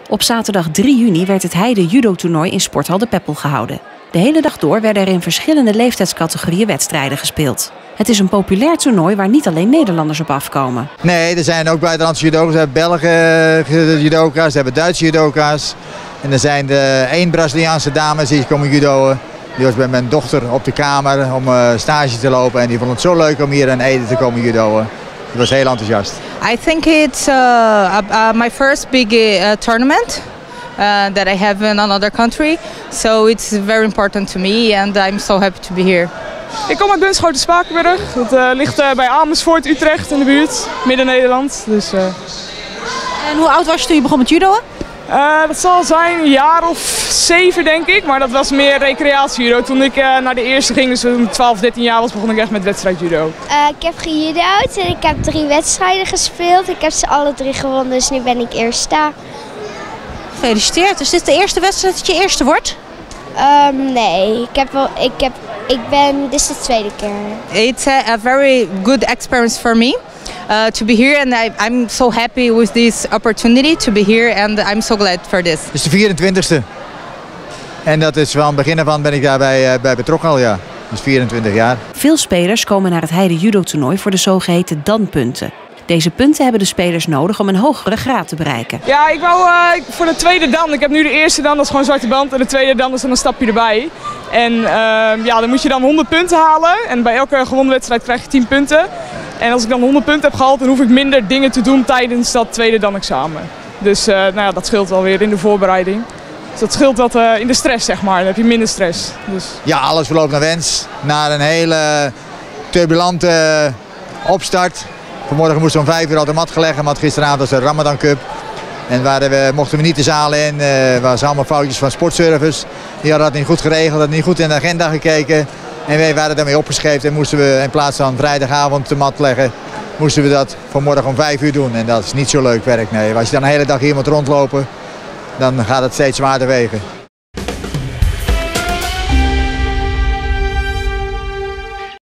Op zaterdag 3 juni werd het Heide judo-toernooi in Sporthal de Peppel gehouden. De hele dag door werden er in verschillende leeftijdscategorieën wedstrijden gespeeld. Het is een populair toernooi waar niet alleen Nederlanders op afkomen. Nee, er zijn ook buitenlandse judoka's. We hebben Belgen judoka's, we hebben Duitse judoka's. En er zijn 1 Braziliaanse dame die komen judoën. Die was bij mijn dochter op de kamer om stage te lopen. En die vond het zo leuk om hier in Ede te komen judoën. Die was heel enthousiast. I think it's my first big tournament that I have in another country. So it's very important to me and I'm so happy to be here. Ik kom uit Bunschoten-Spakenburg. Dat ligt bij Amersfoort, Utrecht in de buurt, Midden-Nederland. Dus, En hoe oud was je toen je begon met judoën? Dat zal zijn een jaar of 7 denk ik, maar dat was meer recreatiejudo. Toen ik naar de eerste ging, dus toen ik 12, 13 jaar was, begon ik echt met wedstrijdjudo. Ik heb gejudo'd en ik heb 3 wedstrijden gespeeld. Ik heb ze alle 3 gewonnen, dus nu ben ik eerste. Gefeliciteerd. Is dit de eerste wedstrijd dat je eerste wordt? Nee, dit is de tweede keer. It's a very good experience for me to be here and I'm so happy with this opportunity to be here and I'm so glad for this. Het is de 24e. En dat is van het begin af aan ben ik daarbij bij betrokken al, ja. Dus 24 jaar. Veel spelers komen naar het Heide judo-toernooi voor de zogeheten danpunten. Deze punten hebben de spelers nodig om een hogere graad te bereiken. Ja, ik wou voor de tweede dan. Ik heb nu de eerste dan, dat is gewoon zwarte band. En de tweede dan is dan een stapje erbij. En ja, dan moet je dan 100 punten halen. En bij elke gewonnen wedstrijd krijg je 10 punten. En als ik dan 100 punten heb gehaald, dan hoef ik minder dingen te doen tijdens dat tweede dan examen. Dus nou ja, dat scheelt wel weer in de voorbereiding. Dus dat scheelt wat in de stress, zeg maar. Dan heb je minder stress. Dus. Ja, alles verloopt naar wens. Na een hele turbulente opstart. Vanmorgen moesten we om 5 uur op de mat gelegd, want gisteravond was de Ramadan Cup. En mochten we niet de zaal in, waren allemaal foutjes van sportservice. Die hadden dat niet goed geregeld, hadden niet goed in de agenda gekeken. En wij waren daarmee opgeschreven en moesten we in plaats van vrijdagavond de mat leggen, moesten we dat vanmorgen om 5 uur doen. En dat is niet zo leuk werk, nee. Als je dan de hele dag hier moet rondlopen, dan gaat het steeds zwaarder wegen.